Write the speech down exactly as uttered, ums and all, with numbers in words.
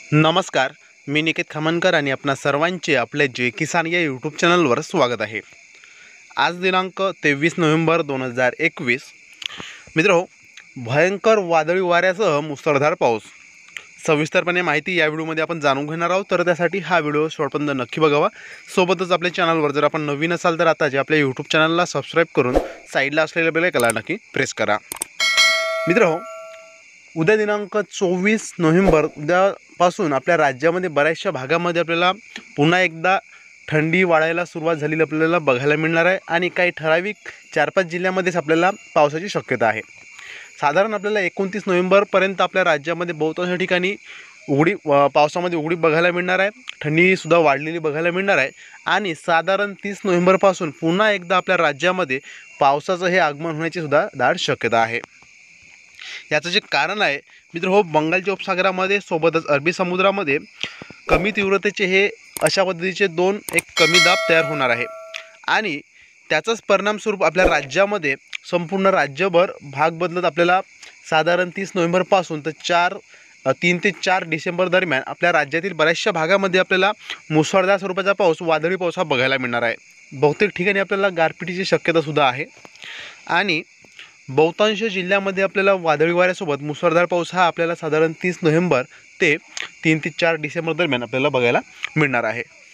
नमस्कार, मी निकेत खामनकर आणि आपणा सर्वांचे आपले जय किसान या यूट्यूब चॅनलवर स्वागत आहे। आज दिनांक तेवीस नोव्हेंबर दोन हजार एकवीस। मित्रो, भयंकर वादळी वाऱ्यासह मुसळधार पाऊस। सविस्तरपणे माहिती या व्हिडिओमध्ये आपण जाणून घेणार आहोत, तर त्यासाठी हा व्हिडिओ शेवटपर्यंत नक्की बघावा। सोबतच आपल्या चॅनलवर जर आपण नवीन असाल तर आता जे आपल्या यूट्यूब चॅनलला सबस्क्राइब करून साईडला असलेल्या बेल आयकॉनला नक्की प्रेस करा। मित्रो, उद्या दिनांक चोवीस नोव्हेंबर उद्यापासून आपल्या राज्यामध्ये बऱ्याचशा भागामध्ये आपल्याला पुन्हा एकदा थंडी वाढायला सुरुवात झालेली आपल्याला बघायला मिळणार आहे आणि काही ठराविक चार पाच जिल्ह्यांमध्येच आपल्याला पावसाची शक्यता आहे। साधारण आपल्याला एकोणतीस नोव्हेंबरपर्यंत आपल्या राज्यामध्ये बहुतांश ठिकाणी उघडी पावसामध्ये उघडी बघायला मिळणार आहे, थंडीसुद्धा वाढलेली बघायला मिळणार आहे आणि साधारण तीस नोव्हेंबरपासून पुन्हा एकदा आपल्या राज्यामध्ये पावसाचं हे आगमन होण्याची सुद्धा दाट शक्यता आहे। याचं जे कारण आहे मित्र हो, बंगालच्या उपसागरामध्ये सोबतच अरबी समुद्रामध्ये कमी तीव्रतेचे हे अशा पद्धतीचे दोन एक कमी दाब तयार होणार आहे आणि त्याचाच परिणामस्वरूप आपल्या राज्यामध्ये संपूर्ण राज्यभर भाग बदलत आपल्याला साधारण तीस नोव्हेंबरपासून तर चार तीन ते चार डिसेंबर दरम्यान आपल्या राज्यातील बऱ्याचशा भागामध्ये आपल्याला मुसळधार स्वरूपाचा पाऊस, वादळी पाऊस हा बघायला मिळणार आहे। बहुतेक ठिकाणी आपल्याला गारपिटीची शक्यतासुद्धा आहे आणि बहुतांश जिल्ह्यामध्ये आपल्याला वादळी वाऱ्यासोबत मुसळधार पाऊस हा आपल्याला साधारण तीस नोव्हेंबर ते तीन ते चार डिसेंबर दरम्यान आपल्याला बघायला मिळणार आहे।